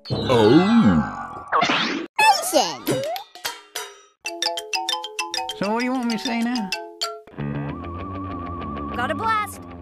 Oh. Omation. So what do you want me to say now? Got a blast.